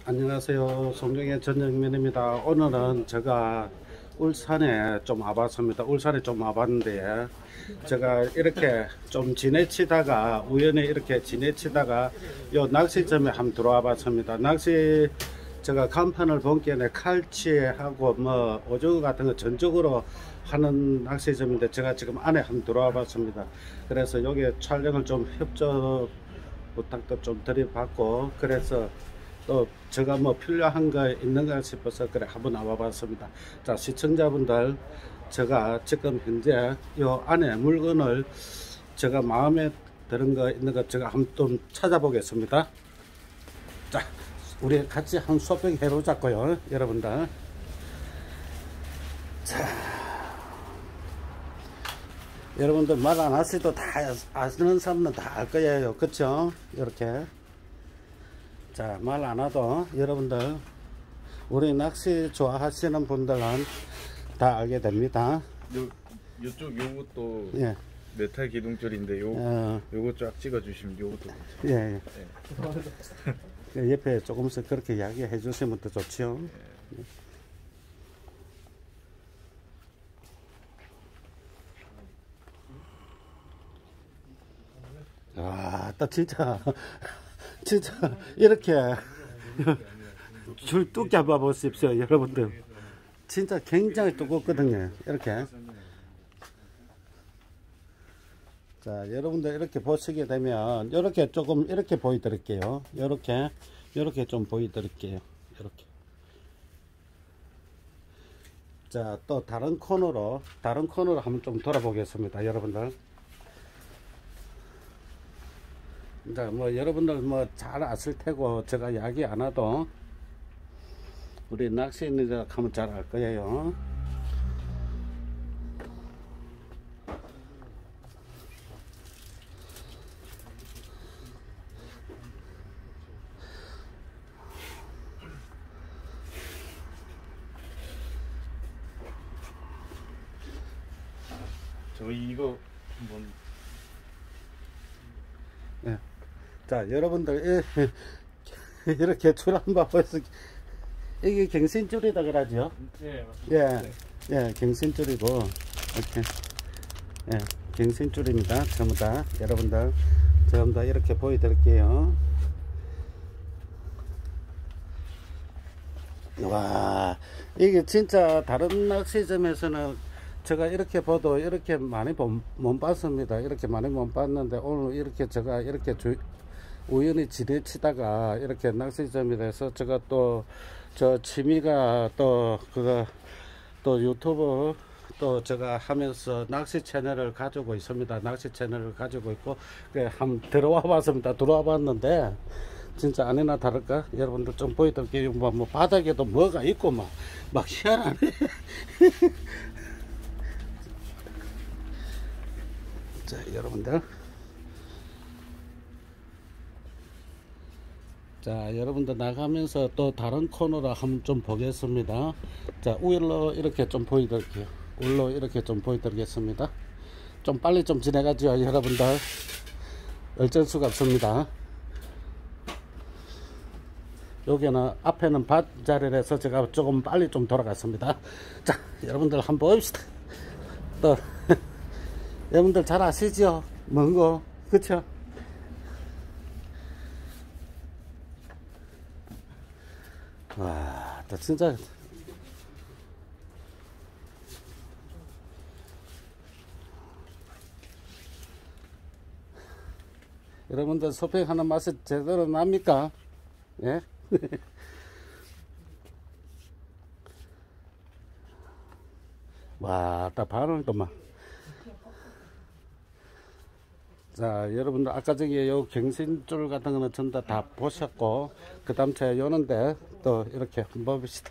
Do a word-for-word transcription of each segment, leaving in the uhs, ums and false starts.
안녕하세요. 송정의 전영민입니다. 오늘은 제가 울산에 좀 와봤습니다. 울산에 좀 와봤는데 제가 이렇게 좀 지내치다가 우연히 이렇게 지내치다가 요 낚시점에 한번 들어와 봤습니다. 낚시 제가 간판을 본게에 칼치하고 뭐 오징어 같은 거 전적으로 하는 낚시점인데 제가 지금 안에 한번 들어와 봤습니다. 그래서 여기 촬영을 좀 협조 부탁도 좀 드려봤고, 그래서 또 제가 뭐 필요한 거 있는가 싶어서 그래 한번 나와봤습니다. 자, 시청자분들, 제가 지금 현재 요 안에 물건을 제가 마음에 드는 거 있는 거 제가 한번 좀 찾아보겠습니다. 자, 우리 같이 한 쇼핑 해보자고요, 여러분들. 자, 여러분들 말 안 하셔도 다 아시는 사람은 다 알 거예요, 그쵸? 이렇게. 자, 말 안 해도 여러분들, 우리 낚시 좋아하시는 분들은 다 알게 됩니다. 요, 요쪽 요것도 예. 메탈 기둥줄인데 요, 어, 요거 쫙 찍어주시면 요것도. 예, 예. 네. 그 옆에 조금씩 그렇게 이야기해 주시면 더 좋지요. 예. 아, 딱 진짜, 진짜, 이렇게, 줄 두께 봐 보십시오, 여러분들. 진짜 굉장히 두껍거든요, 이렇게. 자, 여러분들 이렇게 보시게 되면, 이렇게 조금, 이렇게 보여드릴게요. 이렇게, 이렇게 좀 보여드릴게요. 이렇게. 자, 또 다른 코너로, 다른 코너로 한번 좀 돌아보겠습니다, 여러분들. 자, 뭐 여러분들 뭐 잘 아실 테고 제가 이야기 안 해도 우리 낚시인들 하면 잘 알 거예요. 저희 이거 한번. 예. 자, 여러분들 이, 이렇게 줄 한번 보여서 이게 갱신줄이다 그러죠. 네, 예, 예, 갱신줄이고 이렇게, 예, 갱신줄입니다. 전부 다 여러분들 전부 다 이렇게 보여드릴게요. 와, 이게 진짜 다른 낚시점에서는 제가 이렇게 봐도 이렇게 많이 못 봤습니다. 이렇게 많이 못 봤는데 오늘 이렇게 제가 이렇게 주, 우연히 지내치다가 이렇게 낚시점이 돼서 제가 또 저 취미가 또 그거 또 유튜브 또 제가 하면서 낚시 채널을 가지고 있습니다. 낚시 채널을 가지고 있고 그래 한번 들어와 봤습니다. 들어와 봤는데 진짜 아니나 다를까 여러분들 좀 보여드릴게요. 뭐, 뭐 바닥에도 뭐가 있고 막 막 희한하네. 자, 여러분들, 자, 여러분들 나가면서 또 다른 코너로 한번 좀 보겠습니다. 자, 위로 이렇게 좀 보여드릴게요. 위로 이렇게 좀 보여드리겠습니다. 좀 빨리 좀 지나가죠, 여러분들. 어쩔 수가 없습니다. 여기는 앞에는 밭자리라서 제가 조금 빨리 좀 돌아갔습니다. 자, 여러분들 한번 봅시다. 또 여러분들 잘 아시죠? 뭔고? 그쵸? 와, 나 진짜 여러분들 쇼핑하는 맛이 제대로 납니까? 예? 와, 딱 반응도 막. 자, 여러분들 아까 저기 요 갱신줄 같은 거는 전부 다 보셨고 그 다음 제가 요는데 또 이렇게 한번 봅시다.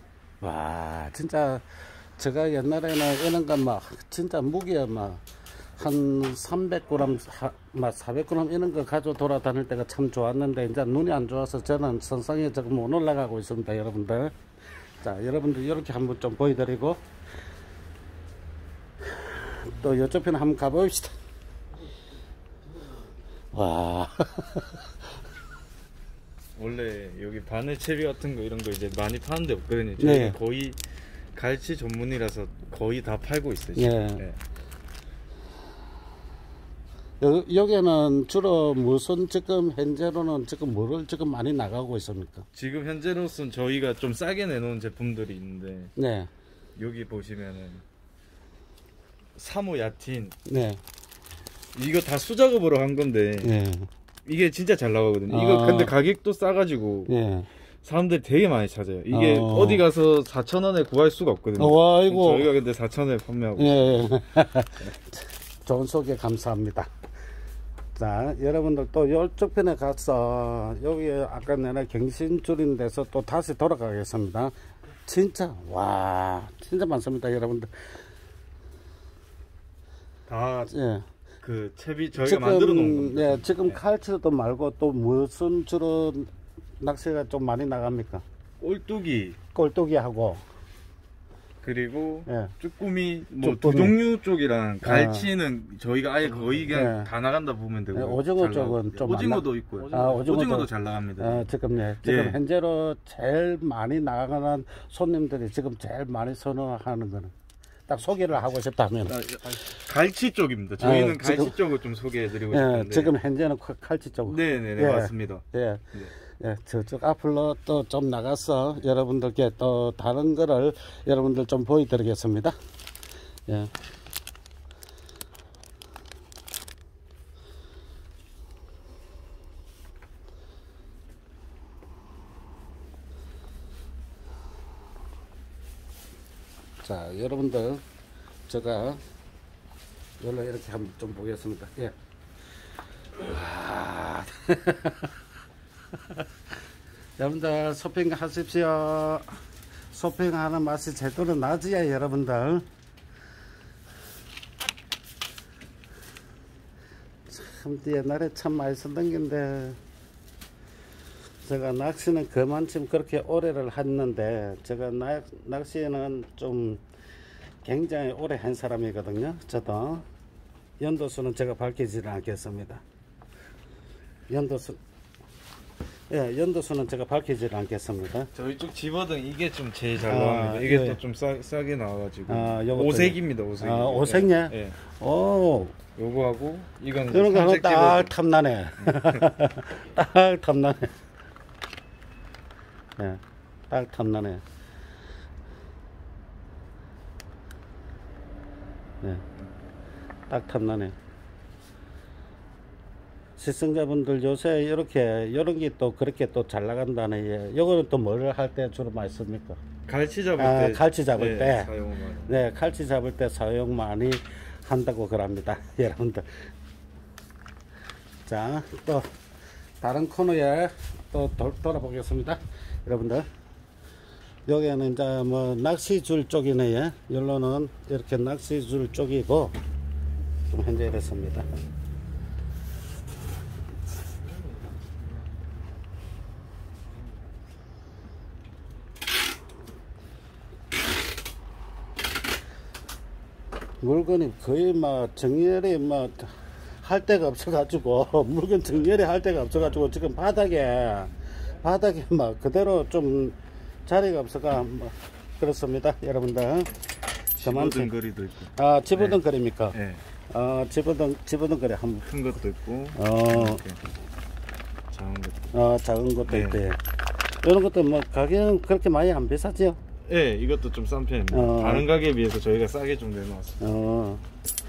와, 진짜 제가 옛날에는 이런 거 막 진짜 무게 막 한 삼백 그램, 사백 그램 이런 거 가지고 돌아다닐 때가 참 좋았는데 이제 눈이 안 좋아서 저는 선상에 조금 못 올라가고 있습니다, 여러분들. 자, 여러분들 이렇게 한번 좀 보여드리고 또 이쪽 편 한번 가봅시다. 와. 원래 여기 바늘 채비 같은 거 이런 거 이제 많이 파는 데 없거든요. 네. 저희 거의 갈치 전문이라서 거의 다 팔고 있어요. 네. 지금. 네. 여, 여기는 주로 무슨 지금 현재로는 지금 뭐를 지금 많이 나가고 있습니까? 지금 현재로서는 저희가 좀 싸게 내놓은 제품들이 있는데 네. 여기 보시면은 사모 야틴 네. 이거 다 수작업으로 한 건데 네. 이게 진짜 잘 나가거든요. 아. 이거 근데 가격도 싸가지고 네. 사람들이 되게 많이 찾아요. 이게 어. 어. 디 가서 사천 원에 구할 수가 없거든요. 어, 와, 이거. 저희가 근데 사천 원에 판매하고 예. 예. 좋은 소개 감사합니다. 자, 여러분들 또 이쪽 편에 가서 여기 아까 내가 경신줄인 데서 또 다시 돌아가겠습니다. 진짜 와 진짜 많습니다, 여러분들. 다 예. 그 채비 저희가 만들어 놓은 겁니다. 예, 지금 네. 칼치도 말고 또 무슨 주로 낚시가 좀 많이 나갑니까? 꼴뚜기 꼴뚜기하고 그리고 예. 쭈꾸미 뭐 두 쭈꾸미. 종류 쪽이랑 갈치는 저희가 아예 거의 그냥 네. 다 나간다 보면 되고 네, 오징어 쪽은 좀안 오징어도 있고요. 아, 오징어도- 오징어도 잘 나갑니다. 어, 지금 예, 지금 예. 현재로 제일 많이 나가는 손님들이 지금 제일 많이 선호하는 거는 딱 소개를 하고 싶다면 아, 갈치 쪽입니다. 저희는 아, 갈치 지금- 쪽을 좀 소개해드리고 예, 싶은데 지금 현재는 칼- 칼치 쪽. 네네네 예. 맞습니다. 예. 네. 예, 저쪽 앞으로 또 좀 나가서 여러분들께 또 다른 거를 여러분들 좀 보여드리겠습니다. 예. 자, 여러분들 제가 열로 이렇게 한번 좀 보겠습니다. 예. 와. 여러분들 쇼핑 하십시오. 쇼핑하는 맛이 제대로 나지야, 여러분들. 참 옛날에 참 많이 썼던 건데 제가 낚시는 그만큼 그렇게 오래를 했는데 제가 낚, 낚시는 좀 굉장히 오래 한 사람이거든요. 저도 연도수는 제가 밝히지는 않겠습니다. 연도수 예, 연도수는 제가 밝히지는 않겠습니다. 저희 쪽 집어등 이게 좀 제일 잘 아, 나옵니다. 이게 예. 또 좀 싸게 나와가지고 아, 요것도- 오색입니다. 오색. 아, 오색이야? 예. 오, 요거하고 이건 이런 거 하면 삼색 딱 집어등. 탐나네. 딱 탐나네. 예, 딱 탐나네. 예, 딱 탐나네. 시청자분들 요새 이렇게 이런 게 또 그렇게 또 잘 나간다네. 예. 요거는 또 뭐를 할 때 주로 많이 씁니까? 갈치 잡을 아, 때 갈치 잡을 네, 때. 사용을 많이. 네, 칼치 잡을 때 사용 많이 한다고 그럽니다, 여러분들. 자, 또 다른 코너에 또 돌, 돌아보겠습니다, 여러분들. 여기는 이제 뭐 낚시줄 쪽이네요. 여기는 이렇게 낚시줄 쪽이고 좀 현재 이렇습니다. 물건이 거의 막 정렬이 막 할 데가 없어가지고 물건 정렬이 할 데가 없어가지고 지금 바닥에 바닥에 막 그대로 좀 자리가 없어가 뭐 그렇습니다, 여러분들. 집어등 거리도 있고. 아, 집어등 거리입니까? 예. 아, 집어등 집어등 거리 한번. 큰 것도 있고. 어, 이렇게 작은 것도. 어 작은 것도 네. 있대. 이런 것도 뭐 가격은 그렇게 많이 안 비싸죠? 예, 이것도 좀 싼 편입니다. 어. 다른 가게에 비해서 저희가 싸게 좀 내놓았어요. 어.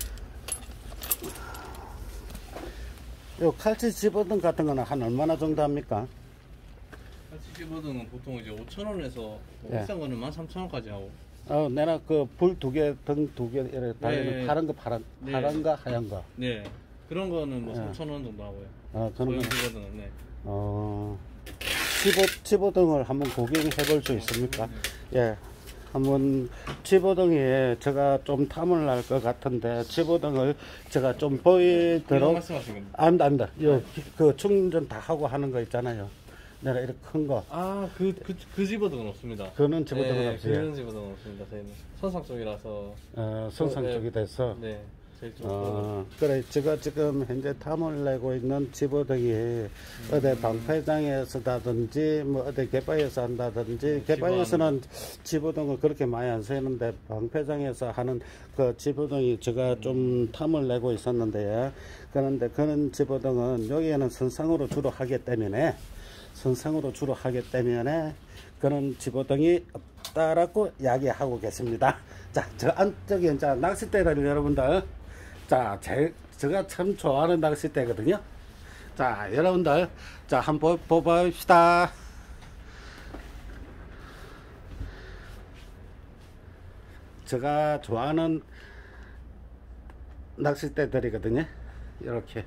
요 칼치 집어등 같은 거는 한 얼마나 정도 합니까? 칼치집어등은 보통 이제 오천 원에서 뭐 예. 비싼 거는 만 삼천 원까지 하고. 어, 내가 그 불 두 개, 등 두 개 이렇게 달리는 네. 파란 거 파란 네. 파란가 하얀가. 네. 그런 거는 뭐 예. 삼천 원 정도 하고요. 어, 그런 거. 소형집어등은 네. 어. 집어 집어등을 한번 구경해 볼 수 있습니까? 예. 한번 집어등에 제가 좀 탐을 날 것 같은데 집어등을 제가 좀 보이도록 말씀하신 겁니다. 안다 안다 그 충전 다 하고 하는 거 있잖아요. 내가 이렇게 큰 거 아, 그, 그, 그 집어등은 없습니다. 그는 집어등은 네, 없어요. 그런 집어등은 없습니다. 저희는 선상 쪽이라서. 어, 성상 네. 쪽이 돼서 네, 제일 좀. 어, 그래 제가 지금 현재 탐을 내고 있는 집어등이 음. 어디 방패장에서다든지 뭐 어디 개바에서 한다든지 개바에서는 집어등을 그렇게 많이 안 쓰는데 방패장에서 하는 그 집어등이 제가 음. 좀 탐을 내고 있었는데 그런데 그런 집어등은 여기에는 선상으로 주로 하기 때문에 선상으로 주로 하기 때문에 그런 집어등이 없다라고 이야기하고 계십니다. 자, 저 안쪽에 이제 낚싯대를 여러분들 자, 제, 제가 참 좋아하는 낚싯대거든요. 자, 여러분들 자, 한번 뽑아봅시다. 제가 좋아하는 낚싯대들이거든요. 이렇게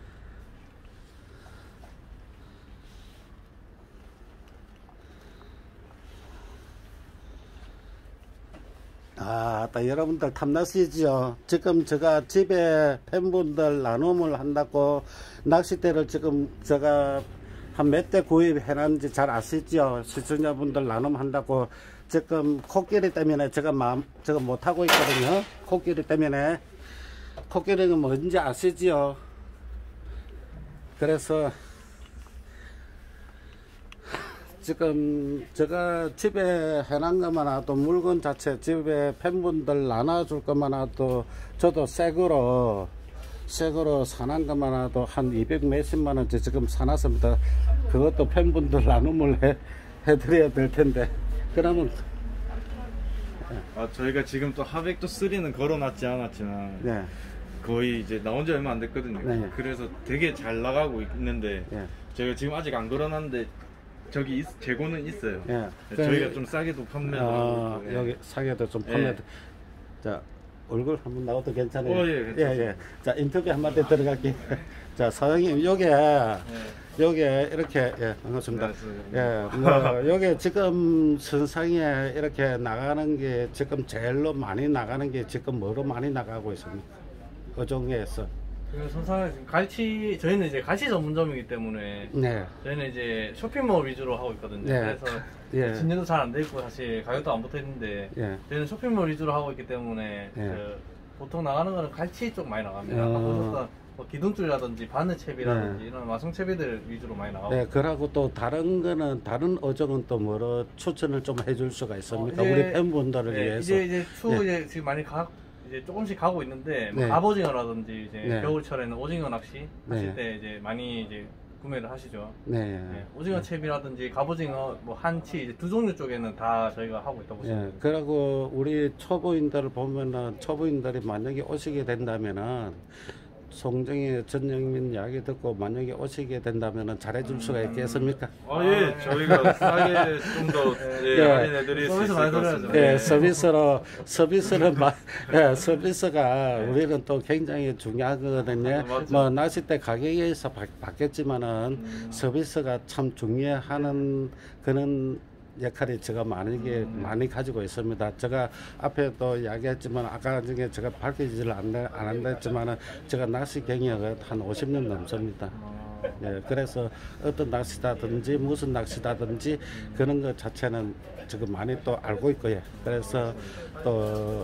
아, 또 여러분들 탐나시죠? 지금 제가 집에 팬분들 나눔을 한다고 낚싯대를 지금 제가 한 몇 대 구입해 놨는지 잘 아시죠? 시청자분들 나눔한다고 지금 코끼리 때문에 제가 마음, 제가 못하고 있거든요. 코끼리 때문에. 코끼리는 뭔지 아시죠? 그래서 지금 제가 집에 해놓은 것만 해도 물건 자체 집에 팬분들 나눠줄 것만 해도 저도 새거로 새거로 사놓은 것만 해도 한 이백 몇십만 원째 지금 사놨습니다. 그것도 팬분들 나눔을 해, 해드려야 될 텐데 그러면 아, 저희가 지금 또 하백도 쓰리는 걸어놨지 않았지만 네. 거의 이제 나온 지 얼마 안 됐거든요. 네. 그래서 되게 잘 나가고 있는데 네. 저희가 지금 아직 안 걸어놨는데 저기 있, 재고는 있어요. 예. 저희가 좀 싸게도 판매를 어, 하고 있고, 예. 여기 사게도 좀 예. 판매. 자, 얼굴 한번 나와도 괜찮아요? 어, 예, 괜찮습니다. 예, 예. 자, 인터뷰 한마디 들어갈게요. 자, 사장님, 요게, 요게, 이렇게, 예, 반갑습니다. 예, 뭐, 요게 지금 선상에 이렇게 나가는 게, 지금 제일로 많이 나가는 게 지금 뭐로 많이 나가고 있습니까? 어종에서. 그 선상에 지금 갈치, 저희는 이제 갈치 전문점이기 때문에 네. 저희는 이제 쇼핑몰 위주로 하고 있거든요. 네. 그래서 예. 진료도 잘 안 돼 있고 사실 가격도 안 붙어 있는데 예. 저희는 쇼핑몰 위주로 하고 있기 때문에 예. 그 보통 나가는 거는 갈치 쪽 많이 나갑니다. 어. 아까 보셨던 뭐 기둥줄이라든지 바늘채비라든지 네. 이런 마성채비들 위주로 많이 나가고. 네, 그러고 또 다른 거는 다른 어종은 또 뭐로 추천을 좀 해줄 수가 있습니까? 어, 이제- 우리 팬분들을 네, 위해서. 이제 이제 추 예. 이제 지금 많이 가 이제 조금씩 가고 있는데 뭐 네. 갑오징어라든지 이제 네. 겨울철에는 오징어 낚시 하실 네. 때 이제 많이 이제 구매를 하시죠. 네. 네, 오징어 채비라든지 갑오징어, 뭐 한치 이제 두 종류 쪽에는 다 저희가 하고 있다고 보시면 예, 됩니다. 그리고 우리 초보인들을 보면은 초보인들이 만약에 오시게 된다면은 송정의 전영민 이야기 듣고 만약에 오시게 된다면은 잘해줄 수가 있겠습니까? 아, 예, 저희가 싸게 좀 더 예, 예. 할인해 드릴 수 서비스 있을 많이 것 드려야죠. 같습니다. 예, 네. 서비스로 서비스는 마, 예, 서비스가 우리는 또 굉장히 중요하거든요. 맞죠. 뭐 낚싯대 가격에서 바, 바뀌었지만은 서비스가 참 중요하는 그런 역할이 제가 많이 게 많이 가지고 있습니다. 제가 앞에도 이야기했지만 아까 중에 제가 밝히지를 안, 안 한다 했지만은 제가 낚시 경력은 한 오십 년 넘습니다. 예, 그래서 어떤 낚시다든지 무슨 낚시다든지 그런 것 자체는 지금 많이 또 알고 있고요. 그래서 또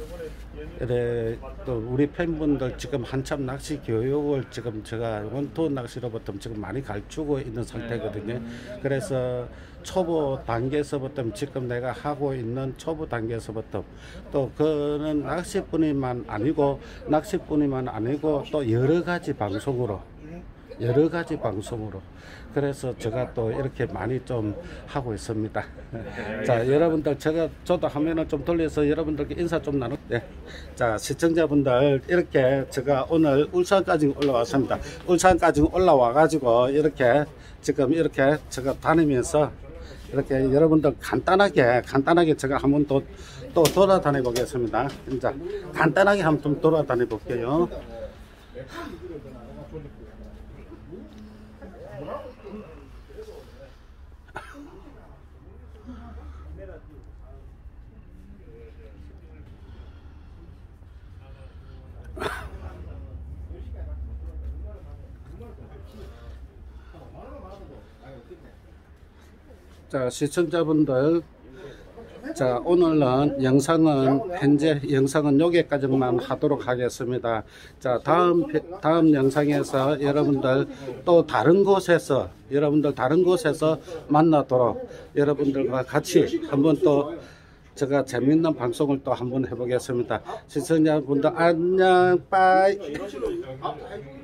이래 또 우리 팬분들 지금 한참 낚시 교육을 지금 제가 원투 낚시로부터 지금 많이 가르치고 있는 상태거든요. 그래서 초보 단계에서부터 지금 내가 하고 있는 초보 단계에서부터 또 그는 낚시뿐이만 아니고 낚시뿐이만 아니고 또 여러 가지 방송으로 여러 가지 방송으로 그래서 제가 또 이렇게 많이 좀 하고 있습니다. 자, 여러분들 제가 저도 화면을 좀 돌려서 여러분들께 인사 좀 나누. 네. 자, 시청자분들 이렇게 제가 오늘 울산까지 올라왔습니다. 울산까지 올라와 가지고 이렇게 지금 이렇게 제가 다니면서 이렇게 여러분들 간단하게 간단하게 제가 한번 또 또 돌아다녀 보겠습니다. 진짜 간단하게 한번 좀 돌아다녀 볼게요. 자, 시청자분들, 자, 오늘은 영상은, 현재 영상은 여기까지만 하도록 하겠습니다. 자, 다음, 다음 영상에서 여러분들 또 다른 곳에서, 여러분들 다른 곳에서 만나도록 여러분들과 같이 한번 또 제가 재밌는 방송을 또 한번 해보겠습니다. 시청자분들 안녕, 빠이.